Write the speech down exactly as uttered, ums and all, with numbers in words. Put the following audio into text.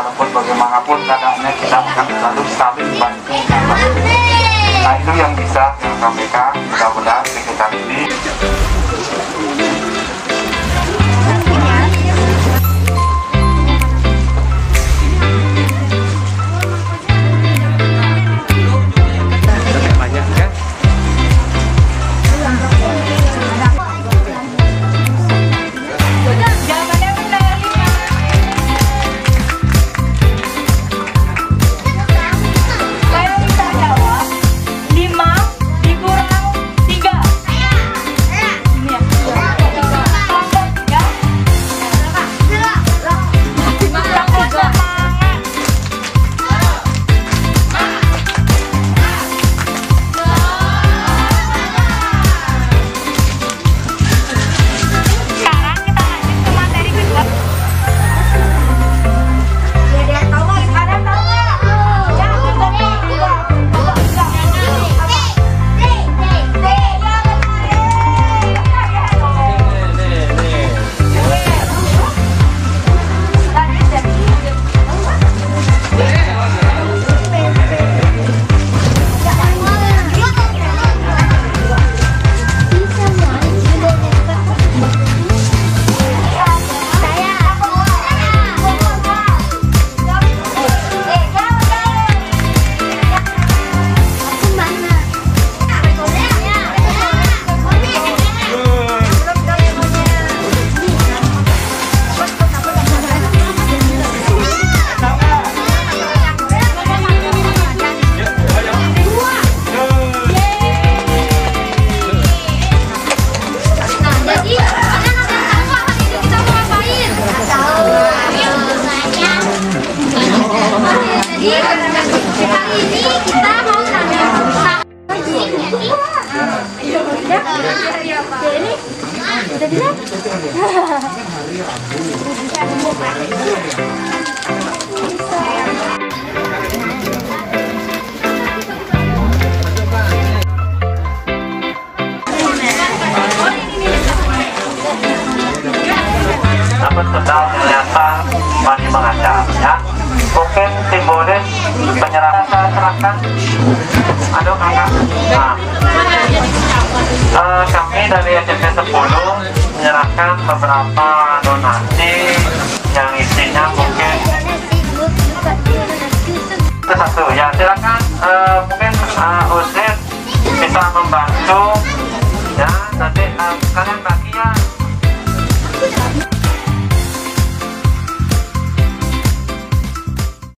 walaupun bagaimanapun keadaannya kita akan selalu saling bantu. Nah itu yang bisa yang sampaikan, mudah-mudahan kegiatan ini sudah ternyata masih mengajar ya. Mungkin simbolis penyerahan saya serahkan. Aduh kakak. Nah, uh, kami dari S M P sepuluh menyerahkan beberapa donasi yang isinya mungkin itu satu ya. Silakan uh, mungkin uh, Usit bisa membantu